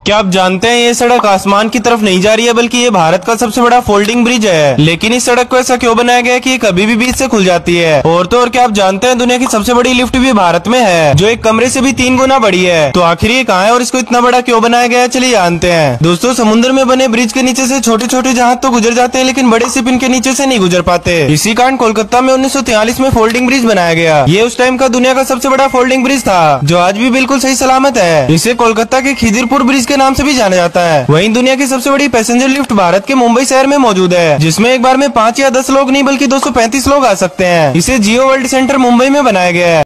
क्या आप जानते हैं ये सड़क आसमान की तरफ नहीं जा रही है, बल्कि ये भारत का सबसे बड़ा फोल्डिंग ब्रिज है। लेकिन इस सड़क को ऐसा क्यों बनाया गया है कि ये कभी भी बीच से खुल जाती है। और तो और क्या आप जानते हैं दुनिया की सबसे बड़ी लिफ्ट भी भारत में है, जो एक कमरे से भी 3 गुना बड़ी है। तो आखिर ये कहाँ है और इसको इतना बड़ा क्यों बनाया गया है, चलिए जानते हैं। दोस्तों, समुद्र में बने ब्रिज के नीचे से छोटे छोटे जहाज तो गुजर जाते हैं, लेकिन बड़े शिप इनके नीचे से नहीं गुजर पाते। इसी कारण कोलकाता में 1943 में फोल्डिंग ब्रिज बनाया गया। ये उस टाइम का दुनिया का सबसे बड़ा फोल्डिंग ब्रिज था, जो आज भी बिल्कुल सही सलामत है। इसे कोलकाता के खिदिरपुर ब्रिज के नाम से भी जाना जाता है। वहीं दुनिया की सबसे बड़ी पैसेंजर लिफ्ट भारत के मुंबई शहर में मौजूद है, जिसमें एक बार में 5 या 10 लोग नहीं बल्कि 235 लोग आ सकते हैं। इसे जियो वर्ल्ड सेंटर मुंबई में बनाया गया है।